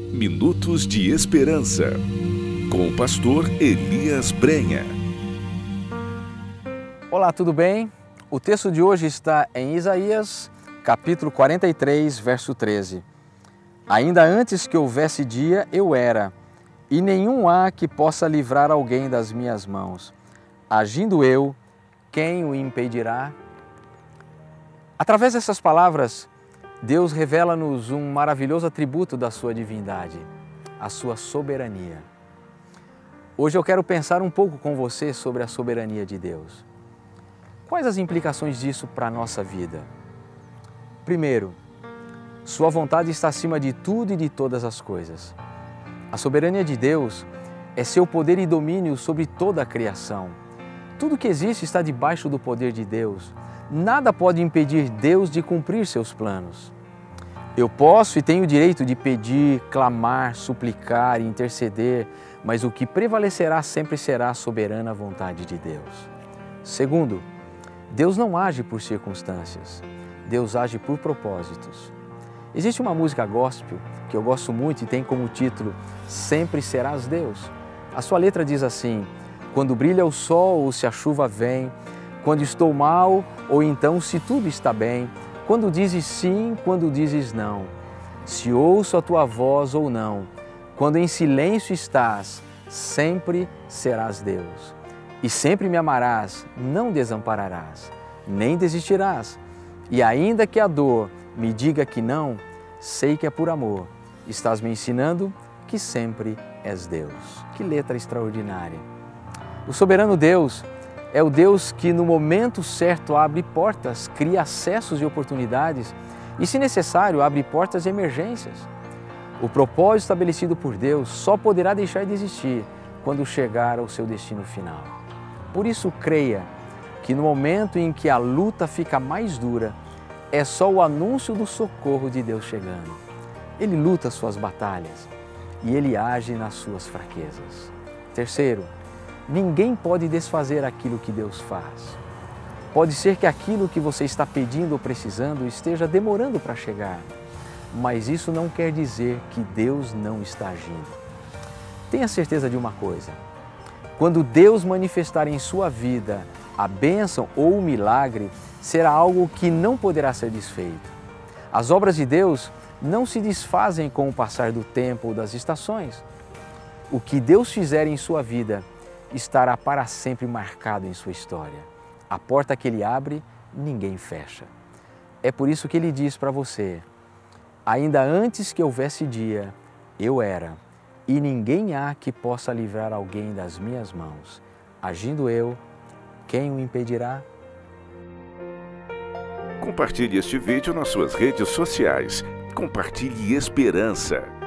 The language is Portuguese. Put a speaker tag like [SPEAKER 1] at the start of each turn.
[SPEAKER 1] Minutos de Esperança, com o pastor Elias Brenha.
[SPEAKER 2] Olá, tudo bem? O texto de hoje está em Isaías, capítulo 43, verso 13. Ainda antes que houvesse dia, eu era, e nenhum há que possa livrar alguém das minhas mãos. Agindo eu, quem o impedirá? Através dessas palavras, Deus revela-nos um maravilhoso atributo da sua divindade, a sua soberania. Hoje eu quero pensar um pouco com você sobre a soberania de Deus. Quais as implicações disso para a nossa vida? Primeiro, sua vontade está acima de tudo e de todas as coisas. A soberania de Deus é seu poder e domínio sobre toda a criação. Tudo que existe está debaixo do poder de Deus. Nada pode impedir Deus de cumprir seus planos. Eu posso e tenho o direito de pedir, clamar, suplicar e interceder, mas o que prevalecerá sempre será a soberana vontade de Deus. Segundo, Deus não age por circunstâncias, Deus age por propósitos. Existe uma música gospel que eu gosto muito e tem como título Sempre Serás Deus. A sua letra diz assim: quando brilha o sol ou se a chuva vem, quando estou mal ou então se tudo está bem, quando dizes sim, quando dizes não, se ouço a tua voz ou não, quando em silêncio estás, sempre serás Deus. E sempre me amarás, não desampararás, nem desistirás. E ainda que a dor me diga que não, sei que é por amor. Estás me ensinando que sempre és Deus. Que letra extraordinária! O soberano Deus é o Deus que no momento certo abre portas, cria acessos e oportunidades e, se necessário, abre portas de emergências. O propósito estabelecido por Deus só poderá deixar de existir quando chegar ao seu destino final. Por isso, creia que no momento em que a luta fica mais dura, é só o anúncio do socorro de Deus chegando. Ele luta suas batalhas e Ele age nas suas fraquezas. Terceiro, ninguém pode desfazer aquilo que Deus faz. Pode ser que aquilo que você está pedindo ou precisando esteja demorando para chegar, mas isso não quer dizer que Deus não está agindo. Tenha certeza de uma coisa: quando Deus manifestar em sua vida a bênção ou o milagre, será algo que não poderá ser desfeito. As obras de Deus não se desfazem com o passar do tempo ou das estações. O que Deus fizer em sua vida estará para sempre marcado em sua história. A porta que Ele abre, ninguém fecha. É por isso que Ele diz para você: ainda antes que houvesse dia, eu era, e ninguém há que possa livrar alguém das minhas mãos. Agindo eu, quem o impedirá?
[SPEAKER 1] Compartilhe este vídeo nas suas redes sociais. Compartilhe esperança.